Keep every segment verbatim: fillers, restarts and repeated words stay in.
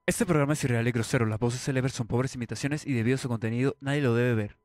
Este programa es irreal y grosero, las voces célebres son pobres imitaciones y debido a su contenido nadie lo debe ver.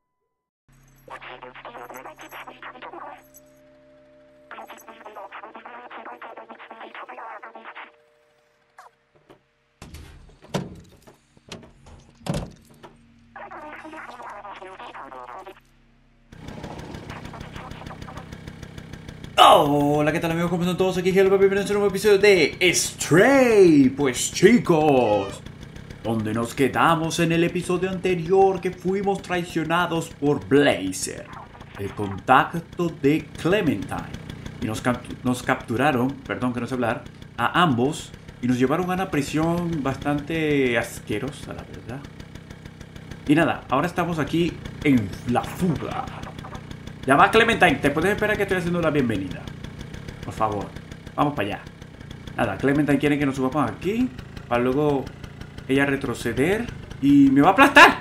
Hola, ¿qué tal amigos? ¿Cómo están todos? Aquí es Helva, bienvenidos a un nuevo episodio de Stray. Pues chicos, donde nos quedamos en el episodio anterior que fuimos traicionados por Blazer, el contacto de Clementine, y nos, cap nos capturaron, perdón que no sé hablar, a ambos y nos llevaron a una prisión bastante asquerosa, la verdad. Y nada, ahora estamos aquí en la fuga. Ya va, Clementine, te puedes esperar que estoy haciendo la bienvenida. Por favor, vamos para allá. Nada, Clementine quiere que nos subamos aquí para luego ella retroceder y me va a aplastar.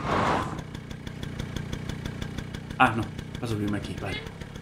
Ah, no, va a subirme aquí, vale.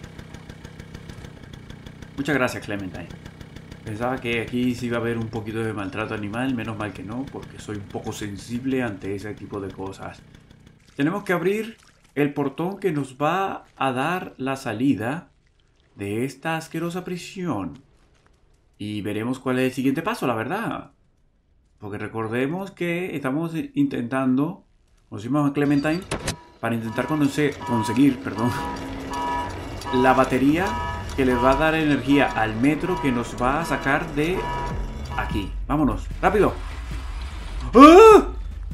Muchas gracias, Clementine. Pensaba que aquí sí iba a haber un poquito de maltrato animal, menos mal que no, porque soy un poco sensible ante ese tipo de cosas. Tenemos que abrir el portón que nos va a dar la salida de esta asquerosa prisión. Y veremos cuál es el siguiente paso, la verdad. Porque recordemos que estamos intentando, conocimos a Clementine para intentar conocer, conseguir, perdón, la batería que le va a dar energía al metro que nos va a sacar de aquí. Vámonos, rápido. ¡Ah!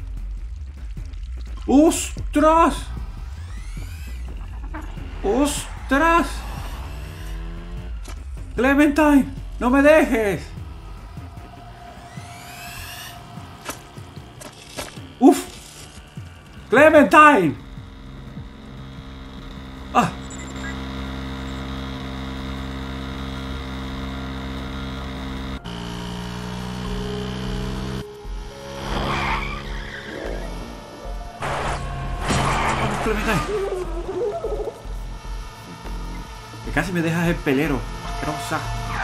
¡Ostras! ¡Ostras! ¡Clementine! ¡No me dejes! ¡Uf! ¡Clementine! ¡Ah! ¡Vamos, Clementine! Que casi me dejas el pelero. Asquerosa.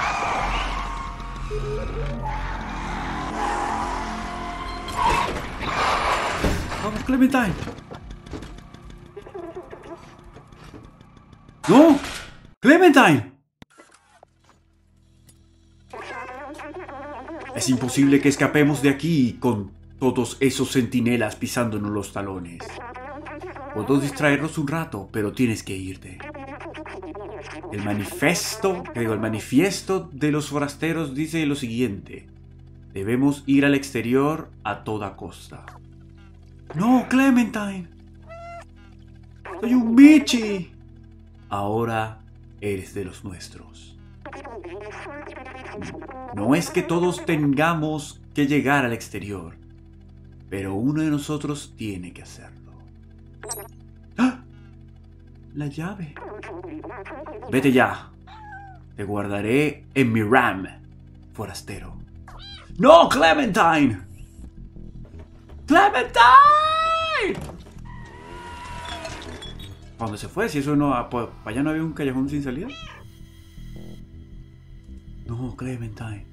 ¡Vamos, Clementine! ¡No! ¡Clementine! Es imposible que escapemos de aquí con todos esos centinelas pisándonos los talones. Puedo distraernos un rato, pero tienes que irte. El manifiesto, digo, el manifiesto de los forasteros dice lo siguiente. Debemos ir al exterior a toda costa. ¡No, Clementine! ¡Soy un bichi! Ahora eres de los nuestros. No es que todos tengamos que llegar al exterior, pero uno de nosotros tiene que hacerlo. ¡Ah! La llave. Vete ya. Te guardaré en mi RAM, forastero. ¡No, Clementine! ¡Clementine! ¿Para dónde se fue? Si eso no... ¿Para allá no había un callejón sin salida? No, Clementine.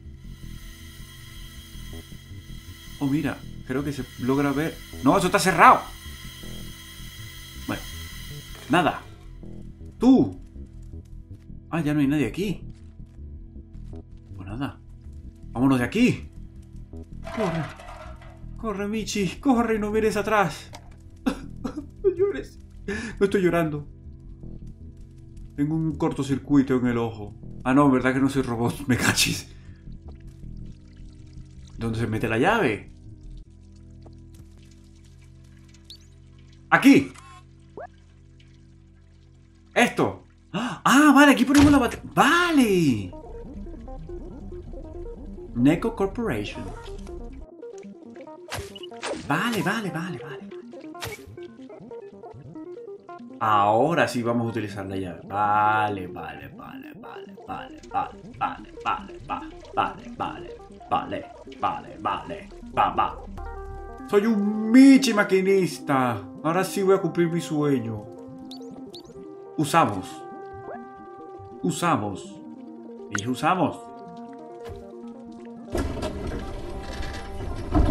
Oh, mira. Creo que se logra ver... ¡No, eso está cerrado! Bueno. Nada. ¡Tú! Ah, ya no hay nadie aquí. Pues nada. ¡Vámonos de aquí! ¡Corre! ¡Corre, Michi! ¡Corre y no mires atrás! ¡No llores! No estoy llorando. Tengo un cortocircuito en el ojo. Ah, no, verdad que no soy robot. Me cachis. ¿Dónde se mete la llave? ¡Aquí! ¡Esto! ¡Ah, vale! Aquí ponemos la batería. ¡Vale! Neko Corporation. Vale, vale, vale, vale. Ahora sí vamos a utilizar la llave. Vale, vale, vale, vale, vale, vale, vale, vale, vale, vale, vale, vale, vale, vale, va, va. Soy un Michi maquinista. Ahora sí voy a cumplir mi sueño. Usamos. Usamos. Y usamos.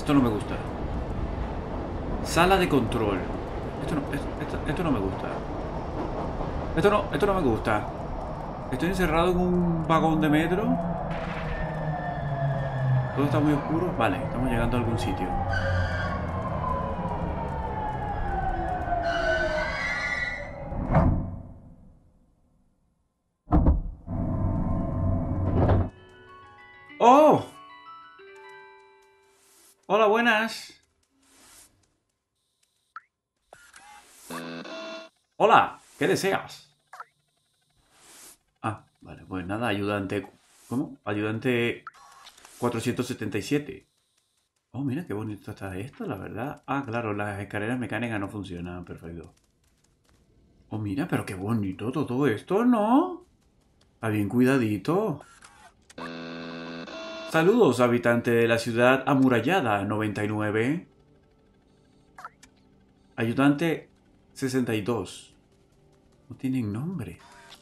Esto no me gusta. Sala de control. Esto no, esto, esto, esto no me gusta. Esto no, esto no me gusta. Estoy encerrado en un vagón de metro. Todo está muy oscuro. Vale, estamos llegando a algún sitio. ¡Oh! Hola, buenas. Hola, ¿qué deseas? Ah, vale, pues nada, ayudante... ¿Cómo? Ayudante cuatrocientos setenta y siete. Oh, mira qué bonito está esto, la verdad. Ah, claro, las escaleras mecánicas no funcionan, perfecto. Oh, mira, pero qué bonito todo esto, ¿no? Está bien cuidadito. Saludos, habitante de la ciudad amurallada noventa y nueve. Ayudante sesenta y dos. No tienen nombre.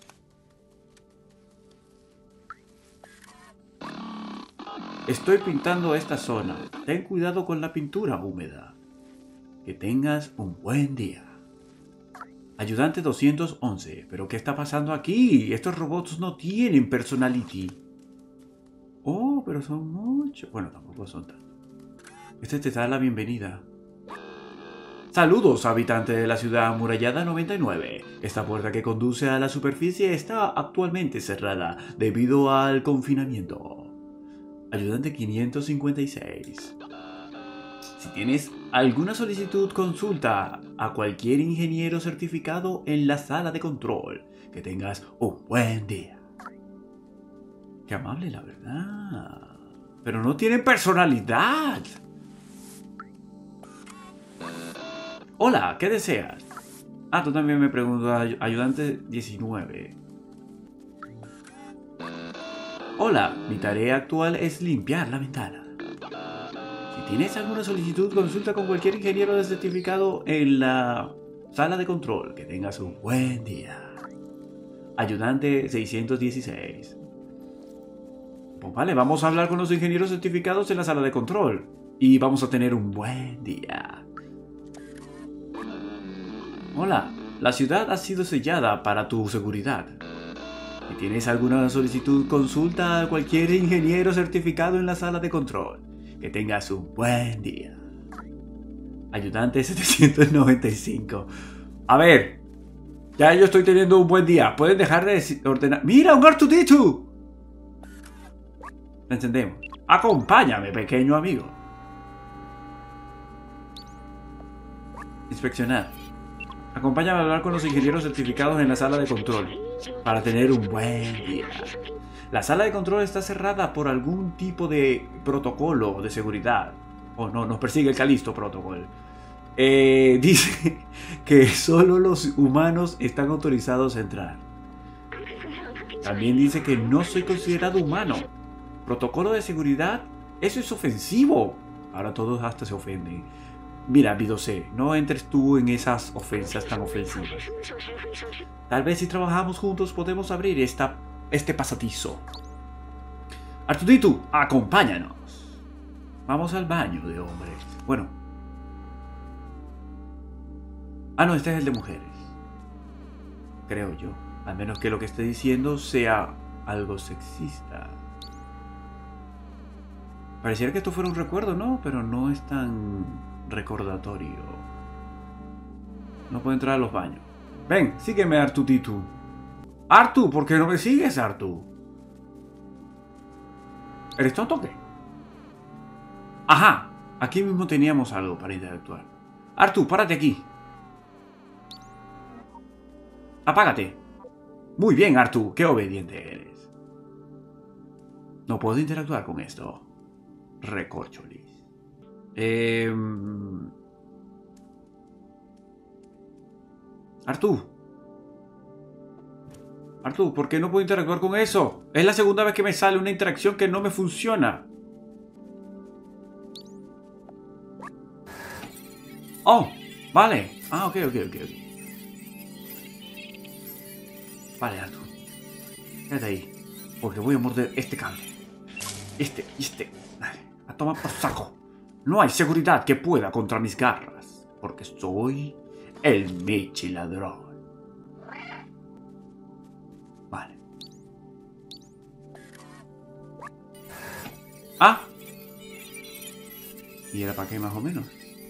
Estoy pintando esta zona. Ten cuidado con la pintura húmeda. Que tengas un buen día. Ayudante doscientos once. ¿Pero qué está pasando aquí? Estos robots no tienen personality. Oh, pero son muchos. Bueno, tampoco son tantos. Este te da la bienvenida. Saludos, habitante de la ciudad amurallada noventa y nueve. Esta puerta que conduce a la superficie está actualmente cerrada debido al confinamiento. Ayudante quinientos cincuenta y seis. Si tienes alguna solicitud, consulta a cualquier ingeniero certificado en la sala de control. Que tengas un buen día. Qué amable, la verdad. Pero no tienen personalidad. Hola, ¿qué deseas? Ah, tú también me preguntas. Ayudante diecinueve. Hola, mi tarea actual es limpiar la ventana. Si tienes alguna solicitud, consulta con cualquier ingeniero de certificado en la sala de control. Que tengas un buen día. Ayudante seiscientos dieciséis. Pues vale, vamos a hablar con los ingenieros certificados en la sala de control. Y vamos a tener un buen día. Hola, la ciudad ha sido sellada para tu seguridad. Si tienes alguna solicitud, consulta a cualquier ingeniero certificado en la sala de control. Que tengas un buen día. Ayudante setecientos noventa y cinco. A ver, ya yo estoy teniendo un buen día. ¿Pueden dejar de ordenar? ¡Mira, un R dos D dos! ¿Me entendemos? Acompáñame, pequeño amigo. Inspeccionar. Acompáñame a hablar con los ingenieros certificados en la sala de control. Para tener un buen día. La sala de control está cerrada por algún tipo de protocolo de seguridad. Oh, no, nos persigue el Calisto Protocol. Eh, dice que solo los humanos están autorizados a entrar. También dice que no soy considerado humano. Protocolo de seguridad, eso es ofensivo. Ahora todos hasta se ofenden. Mira, Vidocé, no entres tú en esas ofensas tan ofensivas. Tal vez si trabajamos juntos podemos abrir esta, este pasadizo. Artudito, acompáñanos. Vamos al baño de hombres. Bueno. Ah, no, este es el de mujeres. Creo yo. A menos que lo que esté diciendo sea algo sexista. Pareciera que esto fuera un recuerdo, ¿no? Pero no es tan recordatorio. No puedo entrar a los baños. Ven, sígueme, Artutito. Artu, ¿por qué no me sigues, Artu? ¿Eres tonto o qué? Ajá, aquí mismo teníamos algo para interactuar. Artu, párate aquí. Apágate. Muy bien, Artu, qué obediente eres. No puedo interactuar con esto. Recorcholis. Eh... Artu. Artu, ¿por qué no puedo interactuar con eso? Es la segunda vez que me sale una interacción que no me funciona. Oh, vale. Ah, ok, ok, ok, ok. Vale, Artu. Quédate ahí. Porque voy a morder este cable. Este, este. Vale. A tomar por saco. No hay seguridad que pueda contra mis garras, porque soy el Michi ladrón. Vale. Ah. ¿Y era para qué más o menos?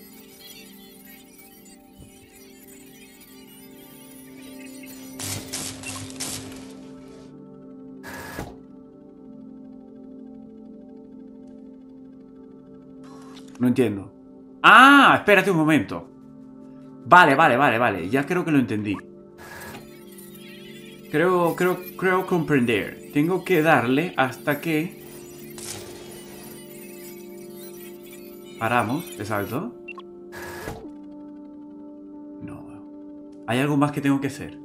No entiendo. ¡Ah! Espérate un momento. Vale, vale, vale, vale. Ya creo que lo entendí. Creo, creo, creo comprender. Tengo que darle hasta que... Paramos, exacto. No. Hay algo más que tengo que hacer.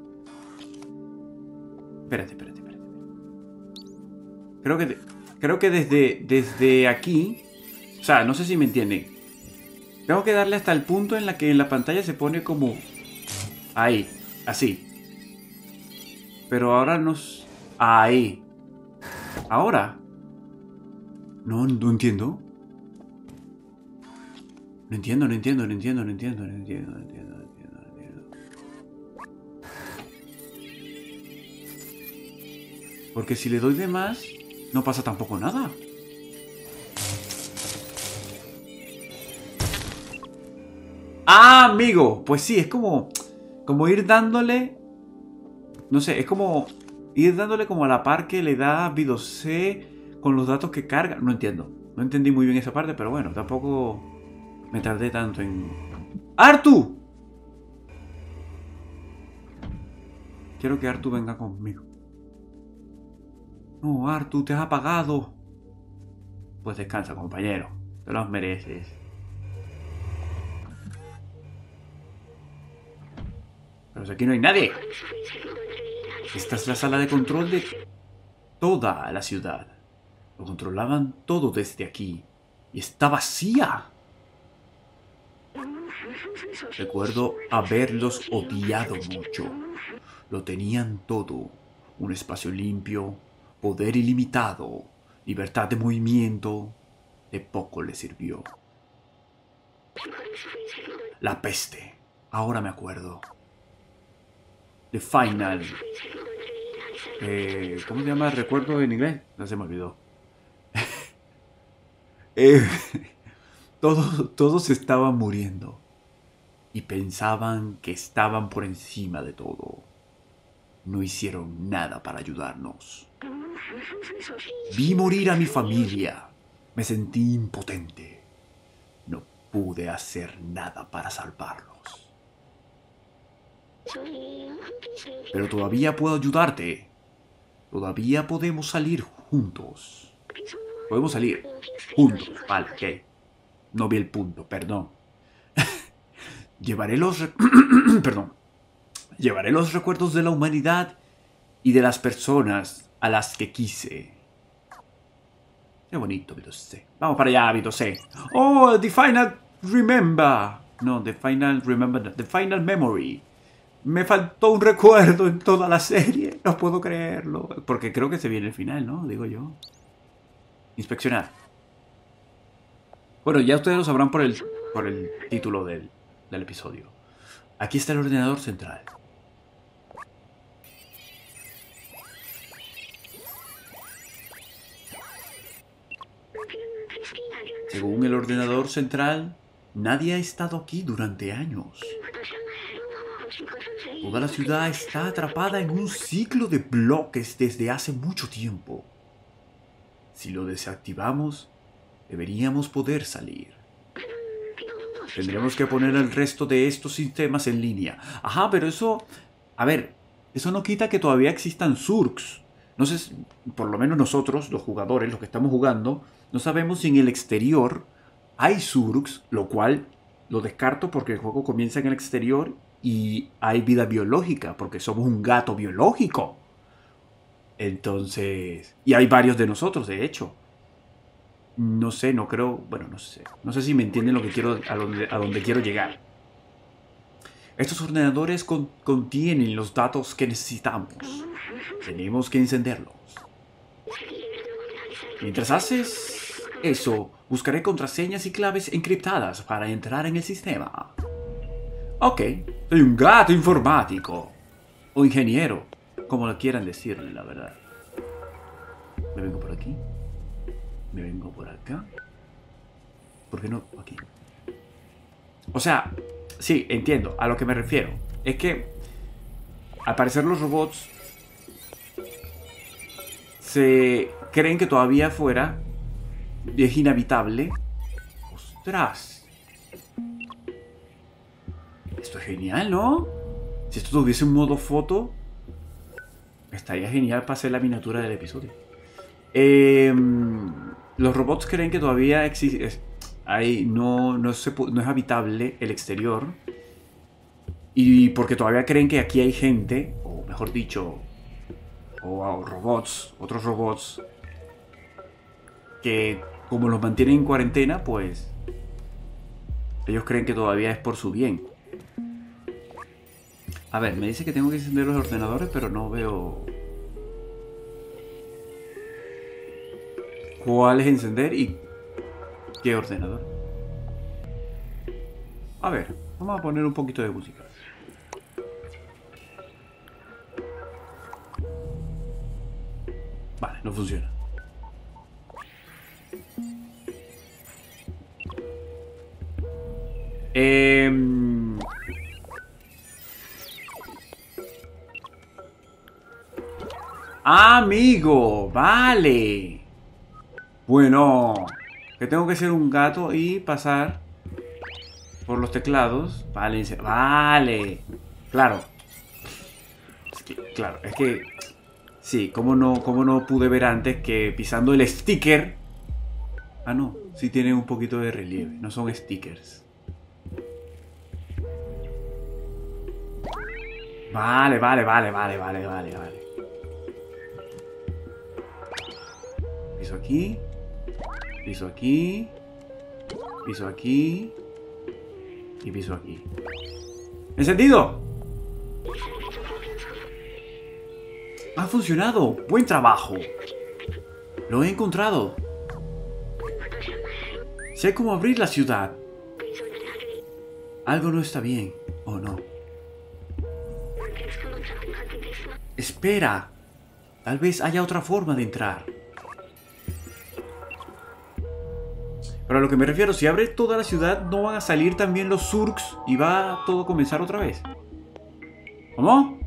Espérate, espérate, espérate. Creo que, creo que desde, desde aquí... O sea, no sé si me entienden. Tengo que darle hasta el punto en la que en la pantalla se pone como... Ahí, así. Pero ahora nos... Ahí. Ahora. No, no entiendo. No entiendo, no entiendo, no entiendo, no entiendo, no entiendo, no entiendo, no entiendo, no entiendo. Porque si le doy de más, no pasa tampoco nada. ¡Ah, amigo! Pues sí, es como... Como ir dándole... No sé, es como... Ir dándole como a la par que le da Vidocé con los datos que carga. No entiendo. No entendí muy bien esa parte, pero bueno, tampoco me tardé tanto en... ¡Artu! Quiero que Artu venga conmigo. No, Artu, te has apagado. Pues descansa, compañero. Te los mereces. Pero si aquí no hay nadie. Esta es la sala de control de toda la ciudad. Lo controlaban todo desde aquí. Y está vacía. Recuerdo haberlos odiado mucho. Lo tenían todo. Un espacio limpio, poder ilimitado, libertad de movimiento. De poco le sirvió. La peste. Ahora me acuerdo. The Final. Eh, ¿Cómo se llama? ¿Recuerdo en inglés? No se me olvidó. eh, todos, todos estaban muriendo. Y pensaban que estaban por encima de todo. No hicieron nada para ayudarnos. Vi morir a mi familia. Me sentí impotente. No pude hacer nada para salvarlos. Pero todavía puedo ayudarte. Todavía podemos salir juntos. Podemos salir juntos. Vale, ok. No vi el punto, perdón. Llevaré los... perdón. Llevaré los recuerdos de la humanidad y de las personas a las que quise. Qué bonito, Vidocé. Vamos para allá, Vidocé. Oh, the final remember. No, the final remember. The final memory. Me faltó un recuerdo en toda la serie. No puedo creerlo. Porque creo que se viene el final, ¿no? Digo yo. Inspeccionar. Bueno, ya ustedes lo sabrán por el, por el título del, del episodio. Aquí está el ordenador central. Según el ordenador central, nadie ha estado aquí durante años. Toda la ciudad está atrapada en un ciclo de bloques desde hace mucho tiempo. Si lo desactivamos, deberíamos poder salir. Tendremos que poner el resto de estos sistemas en línea. Ajá, pero eso... A ver, eso no quita que todavía existan surks. No sé, por lo menos nosotros, los jugadores, los que estamos jugando, no sabemos si en el exterior hay surks, lo cual lo descarto porque el juego comienza en el exterior y hay vida biológica, porque somos un gato biológico. Entonces... Y hay varios de nosotros, de hecho. No sé, no creo... Bueno, no sé. No sé si me entienden lo que quiero, a donde, a donde quiero llegar. Estos ordenadores con, contienen los datos que necesitamos. Tenemos que encenderlos. Mientras haces Eso, buscaré contraseñas y claves encriptadas para entrar en el sistema. Ok, soy un gato informático. O ingeniero, como lo quieran decirle, la verdad. Me vengo por aquí. Me vengo por acá. ¿Por qué no aquí? O sea, sí, entiendo. A lo que me refiero es que al parecer los robots se creen que todavía afuera es inhabitable. ¡Ostras! Esto es genial, ¿no? Si esto tuviese un modo foto, estaría genial para hacer la miniatura del episodio. Eh, los robots creen que todavía existe, ahí no, no, se, no es habitable el exterior. Y porque todavía creen que aquí hay gente, o mejor dicho, o, o robots, otros robots, que como los mantienen en cuarentena, pues ellos creen que todavía es por su bien. A ver, me dice que tengo que encender los ordenadores, pero no veo cuál es encender y qué ordenador. A ver, vamos a poner un poquito de música. Vale, no funciona. Eh... Amigo, vale. Bueno, que tengo que ser un gato y pasar por los teclados. Vale, vale. Claro. Es que, claro, es que sí, ¿cómo no, cómo no pude ver antes que pisando el sticker? Ah, no, sí tiene un poquito de relieve, no son stickers. Vale, vale, vale, vale, vale, vale, vale. Piso aquí. Piso aquí. Piso aquí. Y piso aquí. ¡Encendido! ¡Ha funcionado! ¡Buen trabajo! Lo he encontrado. Sé cómo abrir la ciudad. Algo no está bien, ¿o no? Espera. Tal vez haya otra forma de entrar. Pero a lo que me refiero, si abre toda la ciudad, ¿no van a salir también los surks y va todo a comenzar otra vez? ¿Cómo?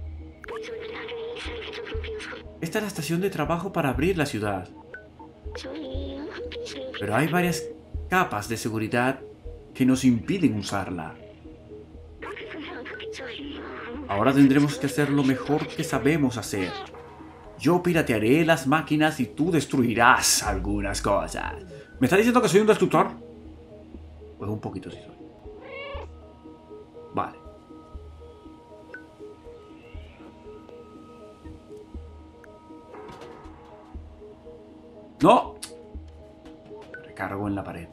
Esta es la estación de trabajo para abrir la ciudad. Pero hay varias capas de seguridad que nos impiden usarla. Ahora tendremos que hacer lo mejor que sabemos hacer. Yo piratearé las máquinas y tú destruirás algunas cosas. ¿Me está diciendo que soy un destructor? Pues un poquito sí soy. Vale. ¡No! Recargo en la pared.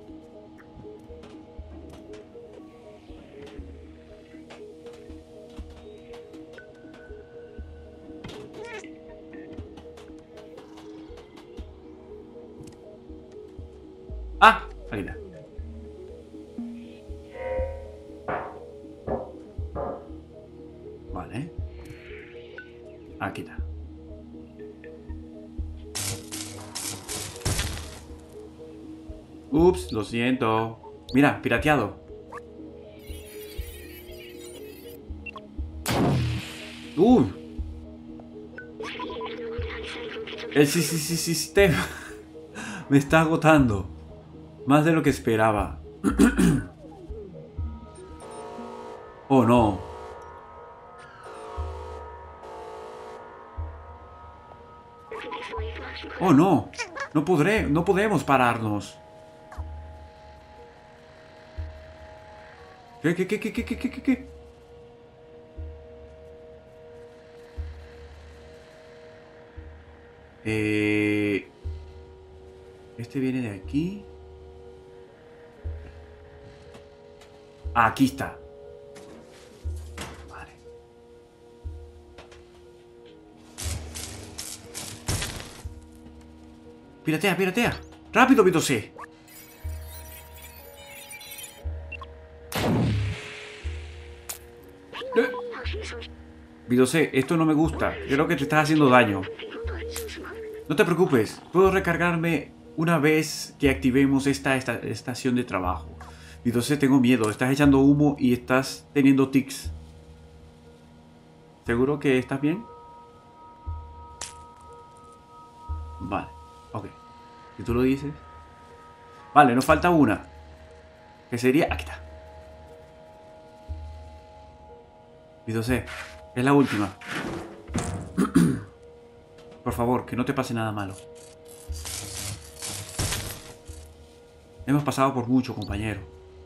¡Ah! Aquí está. Vale. Aquí está. Ups, lo siento. Mira, pirateado. Uh. El sí, sí, sí, sistema me está agotando. Más de lo que esperaba. Oh, no. Oh, no. No podré, no podemos pararnos. ¿Qué, qué, qué, qué, qué, qué, qué, qué? Eh... Este viene de aquí. Ah, aquí está. Vale. Piratea, piratea. ¡Rápido, Vito C! Vito C, esto no me gusta. Creo que te estás haciendo daño. No te preocupes. Puedo recargarme una vez que activemos esta, esta estación de trabajo. Vito C, tengo miedo. Estás echando humo y estás teniendo tics. ¿Seguro que estás bien? Vale. Ok. Si tú lo dices. Vale, nos falta una. Que sería... Aquí está. Vito C, es la última. Por favor, que no te pase nada malo. Hemos pasado por mucho, compañero.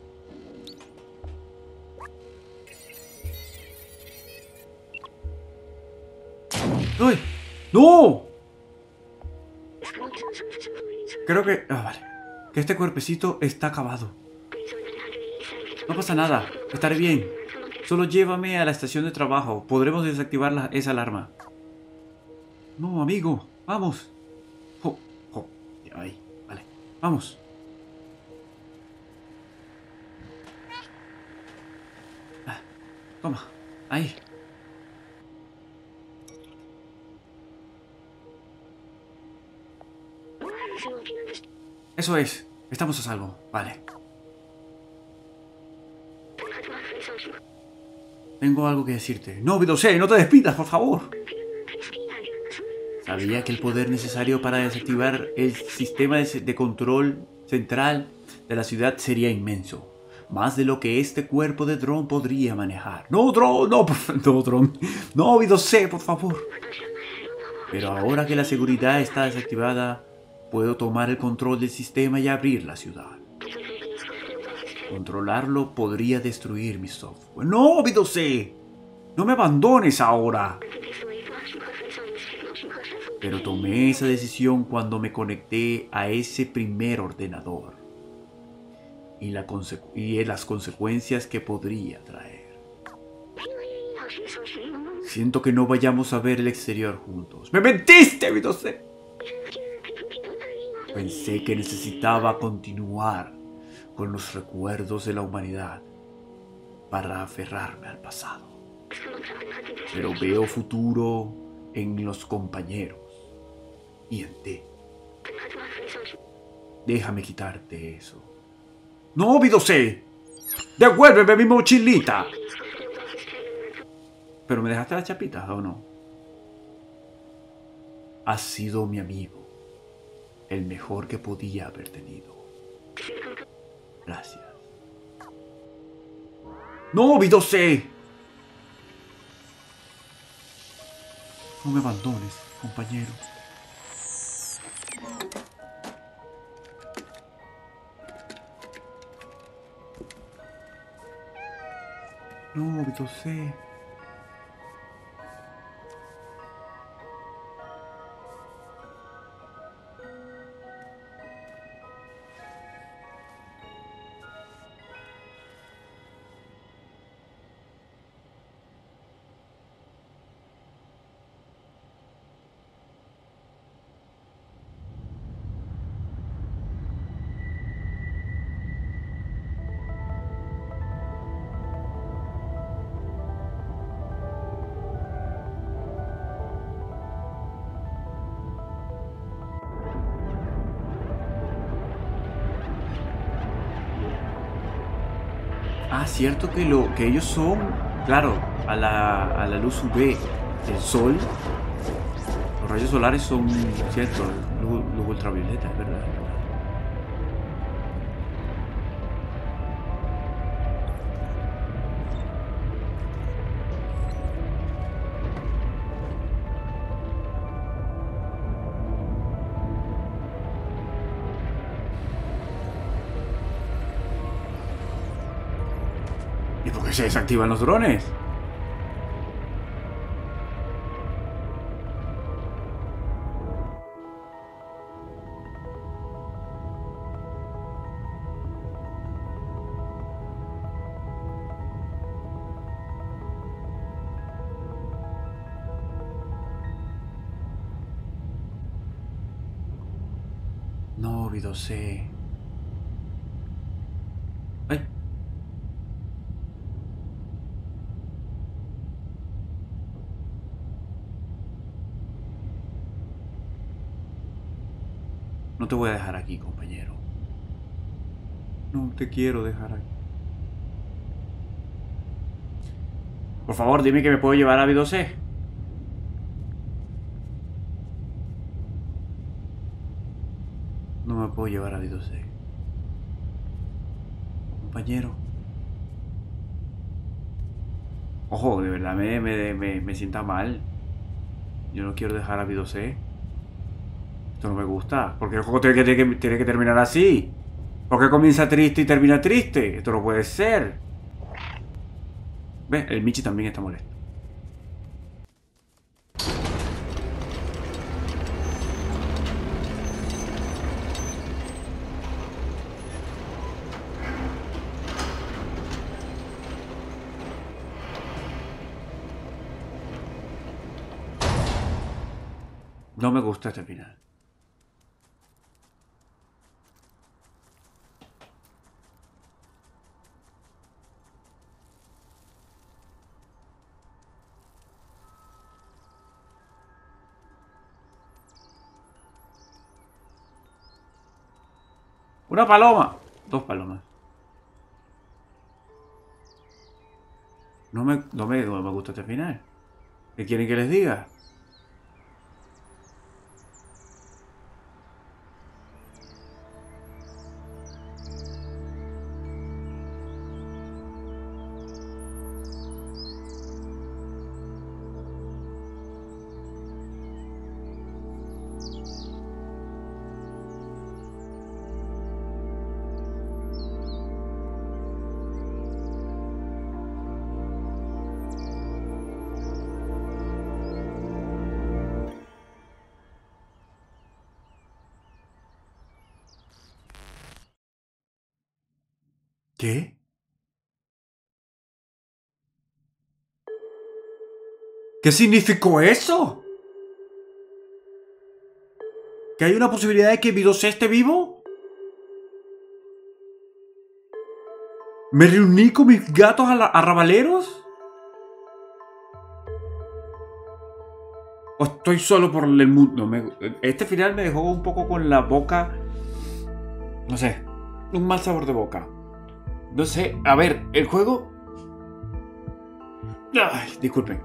¡Uy! ¡No! Creo que... Ah, vale. Que este cuerpecito está acabado. No pasa nada. Estaré bien. Solo llévame a la estación de trabajo. Podremos desactivar la, esa alarma. No, amigo. Vamos. Oh, oh. Ahí. Vale. Vamos. Ah, toma. Ahí. Eso es. Estamos a salvo. Vale. Tengo algo que decirte. No, Vito C, no te despidas, por favor. Sabía que el poder necesario para desactivar el sistema de, de control central de la ciudad sería inmenso. Más de lo que este cuerpo de dron podría manejar. No, dron, no, no, dron. No, Vito C, por favor. Pero ahora que la seguridad está desactivada, puedo tomar el control del sistema y abrir la ciudad. Controlarlo podría destruir mi software. ¡No, Vito C! ¡No me abandones ahora! Pero tomé esa decisión cuando me conecté a ese primer ordenador. Y, la consecu- y las consecuencias que podría traer. Siento que no vayamos a ver el exterior juntos. ¡Me mentiste, Vito C! Pensé que necesitaba continuar con los recuerdos de la humanidad para aferrarme al pasado. Pero veo futuro en los compañeros y en ti. Déjame quitarte eso. ¡No, Vito C! ¡Devuélveme mi mochilita! ¿Pero me dejaste las chapitas o no? Has sido mi amigo. El mejor que podía haber tenido. Gracias. ¡No, Vito C! No me abandones, compañero. No, Vito C. Ah, cierto que lo que ellos son, claro, a la, a la luz U V del sol, los rayos solares son, cierto, luz, luz ultravioleta, es verdad. ¿Y por qué se desactivan los drones? No, Vidocé. Ay. No te voy a dejar aquí, compañero. No te quiero dejar aquí. Por favor, dime que me puedo llevar a Vidocé. No me puedo llevar a Vidocé. Compañero. Ojo, de verdad me, me, me, me sienta mal. Yo no quiero dejar a Vidocé. Esto no me gusta. Porque el juego tiene que, tiene que, tiene que terminar así. ¿Por qué comienza triste y termina triste? Esto no puede ser. Ve, el Michi también está molesto. No me gusta este final. Una paloma. Dos palomas. No me, no me, no me gusta este final. ¿Qué quieren que les diga? ¿Qué? ¿Qué significó eso? ¿Que hay una posibilidad de que Vidocé esté vivo? ¿Me reuní con mis gatos arrabaleros? ¿O estoy solo por el mundo? Me, este final me dejó un poco con la boca... No sé, un mal sabor de boca. No sé, a ver, el juego... Ay, disculpen.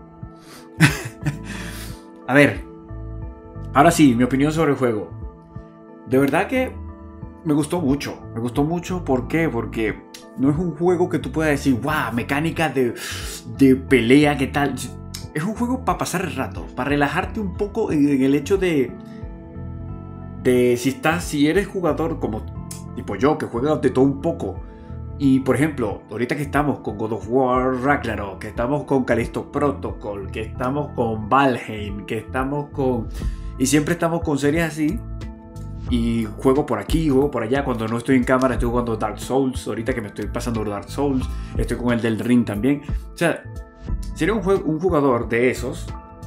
A ver, ahora sí, mi opinión sobre el juego. De verdad que me gustó mucho. Me gustó mucho, ¿por qué? Porque no es un juego que tú puedas decir, wow, mecánica de, de pelea, ¿qué tal? Es un juego para pasar el rato, para relajarte un poco en, en el hecho de... De si estás, si eres jugador como tipo yo, que juega de todo un poco. Y por ejemplo, ahorita que estamos con God of War Ragnarok, que estamos con Callisto Protocol, que estamos con Valheim, que estamos con... Y siempre estamos con series así. Y juego por aquí, juego por allá. Cuando no estoy en cámara estoy jugando Dark Souls. Ahorita que me estoy pasando Dark Souls, estoy con el del Ring también. O sea, si eres un, un jugador de esos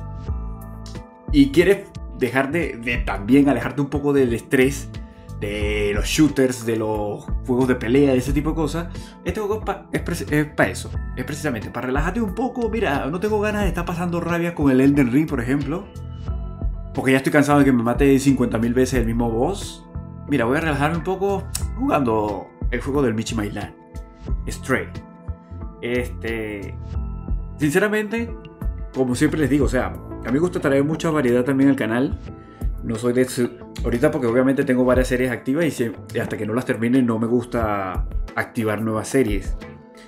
y quieres dejar de, de también alejarte un poco del estrés de los shooters, de los juegos de pelea, de ese tipo de cosas, este juego es para es pa eso, es precisamente para relajarte un poco. Mira, no tengo ganas de estar pasando rabia con el Elden Ring, por ejemplo, porque ya estoy cansado de que me mate cincuenta mil veces el mismo boss. Mira, voy a relajarme un poco jugando el juego del Michi Mailand, Stray. Este, sinceramente, como siempre les digo, o sea, a mí me gusta traer mucha variedad también al canal. No soy de... Ahorita porque obviamente tengo varias series activas y, se, y hasta que no las termine no me gusta activar nuevas series.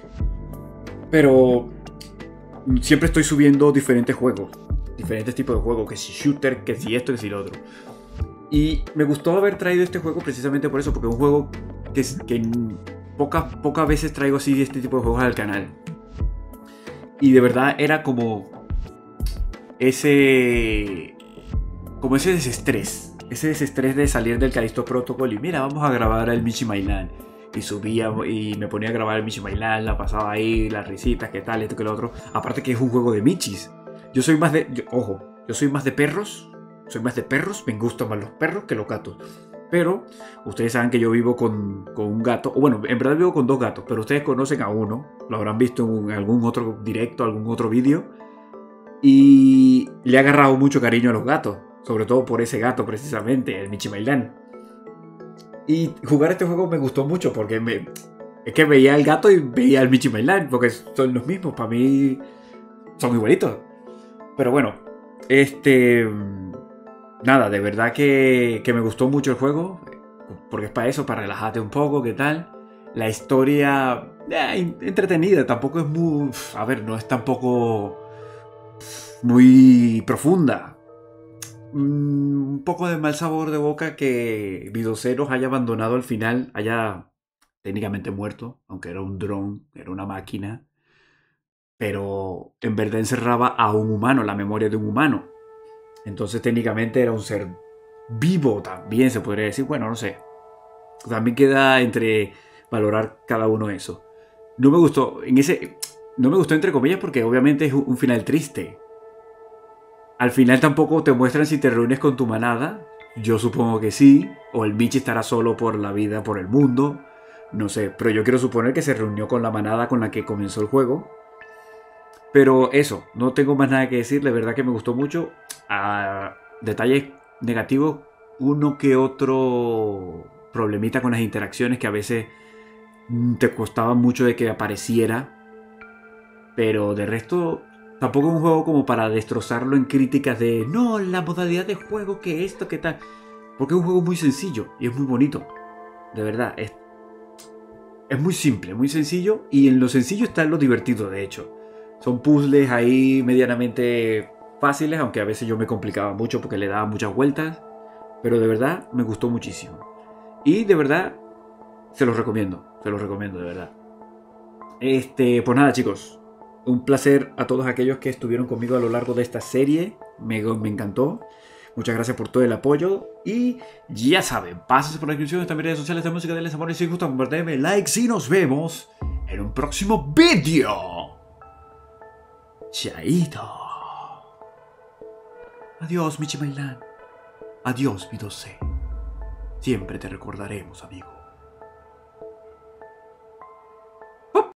Pero siempre estoy subiendo diferentes juegos. Diferentes tipos de juegos. Que si shooter, que si esto, que si lo otro. Y me gustó haber traído este juego precisamente por eso. Porque es un juego que, que pocas, pocas veces traigo así este tipo de juegos al canal. Y de verdad era como... Ese... Como ese desestrés, ese desestrés de salir del Callisto Protocol y mira, vamos a grabar el Michi Mailand. Y subía y me ponía a grabar el Michi Mailand, la pasaba ahí, las risitas, qué tal, esto que lo otro. Aparte que es un juego de Michis. Yo soy más de, yo, ojo, yo soy más de perros, soy más de perros, me gustan más los perros que los gatos. Pero ustedes saben que yo vivo con, con un gato. O bueno, en verdad vivo con dos gatos, pero ustedes conocen a uno. Lo habrán visto en algún otro directo, algún otro vídeo. Y le ha agarrado mucho cariño a los gatos. Sobre todo por ese gato precisamente, el Michimailán. Y jugar este juego me gustó mucho porque me... es que veía al gato y veía al Michimailán. Porque son los mismos, para mí son igualitos. Pero bueno, este... nada, de verdad que, que me gustó mucho el juego. Porque es para eso, para relajarte un poco, ¿qué tal? La historia... Eh, entretenida, tampoco es muy... A ver, no es tampoco... muy profunda. Mm, un poco de mal sabor de boca que Vidoceros haya abandonado al final, haya técnicamente muerto, aunque era un dron, era una máquina, pero en verdad encerraba a un humano, la memoria de un humano. Entonces técnicamente era un ser vivo también, se podría decir. Bueno, no sé. También queda entre valorar cada uno eso. No me gustó, en ese, no me gustó entre comillas porque obviamente es un final triste. Al final tampoco te muestran si te reúnes con tu manada. Yo supongo que sí. O el Michi estará solo por la vida, por el mundo. No sé, pero yo quiero suponer que se reunió con la manada con la que comenzó el juego. Pero eso, no tengo más nada que decir. De verdad que me gustó mucho. A detalles negativos, uno que otro problemita con las interacciones que a veces te costaba mucho de que apareciera. Pero de resto... tampoco es un juego como para destrozarlo en críticas de no, la modalidad de juego, que esto, que tal. Porque es un juego muy sencillo y es muy bonito. De verdad, es, es muy simple, muy sencillo. Y en lo sencillo está lo divertido, de hecho. Son puzzles ahí medianamente fáciles, aunque a veces yo me complicaba mucho porque le daba muchas vueltas. Pero de verdad me gustó muchísimo. Y de verdad, se los recomiendo. Se los recomiendo, de verdad. Este, pues nada, chicos. Un placer a todos aquellos que estuvieron conmigo a lo largo de esta serie. Me, me encantó. Muchas gracias por todo el apoyo. Y ya saben, pásense por la descripción de estas redes sociales de música, denles amor y si les gusta, compartirme likes y nos vemos en un próximo vídeo. Chaito. Adiós, Michimailán. Adiós, Vidose. Siempre te recordaremos, amigo.